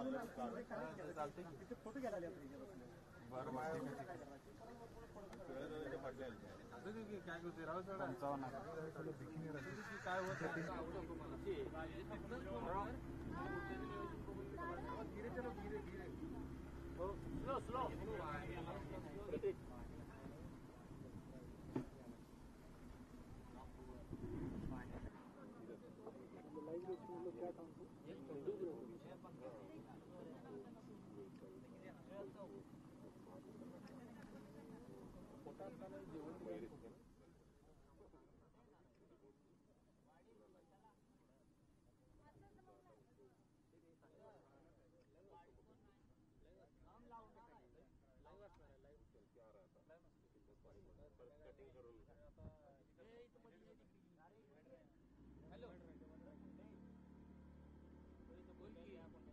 तिथे फोटो घ्यायला आले बरं काय होते राव सर 55 काय होत धीरे चलो धीरे धीरे स्लो स्लो क्या काम जेवण कटिंग करून हॅलो बोल की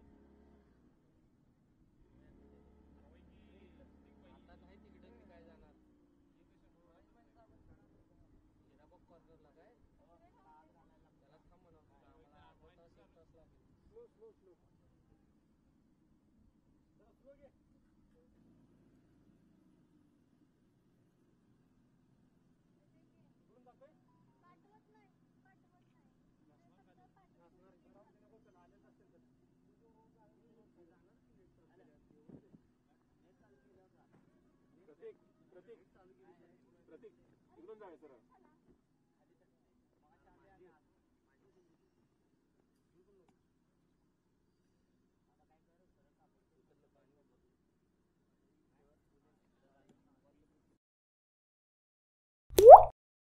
आता नाही तिकडे मी काय जाणार हिराबाग कॉर्नरला काय त्याला थांब म्हणा आम्हाला अर्धा तास 1 तास लागेल स्लो स्लो स्लो स्लो घे पाठवत नाही प्रतीक प्रतीक प्रतीक इकडून जाय सर